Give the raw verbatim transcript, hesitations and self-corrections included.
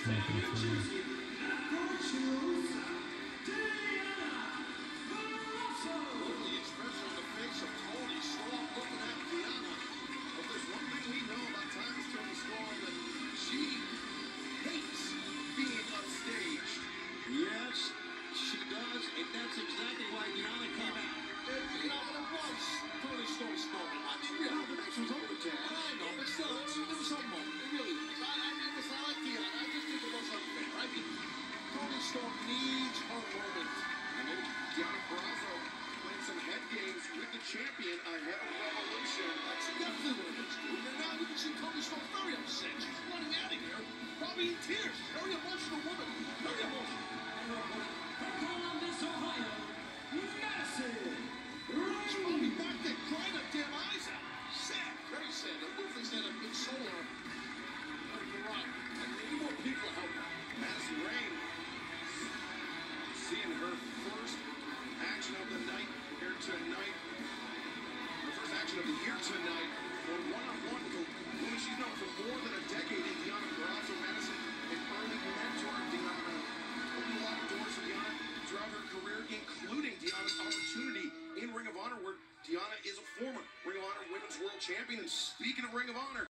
making three. Yes, she does, and that's exactly why Deonna came out. And, you know, it was Toni Storm's moment. I mean, yeah, the match was over, Ted. I know, but still, it was her moment. It really was. I, I mean, listen, I like Deonna. I just think it was unfair. I mean, Toni Storm needs her moment. And then Deonna Purrazzo playing some head games with the champion ahead of Revolution. That's definitely what it is, dude. And now you can see Toni Storm very upset. She's running out of here, probably in tears. Very emotional woman. Very emotional. From Columbus, Ohio, Madison Rayne. She's probably back there crying her damn eyes out. Sad, very sad. The Wolfie's had a good solar. You're right. And we need more people to help her. Madison Rayne seeing her first action of the night here tonight. Her first action of the year tonight. For one-on-one with a woman she's known for more than a decade in Deonna Purrazzo. Madison, an early mentor of Deonna. Opened a lot of doors for Deonna throughout her career, including Deonna's opportunity in Ring of Honor, where Deonna is a former Ring of Honor Women's World Champion. And speaking of Ring of Honor,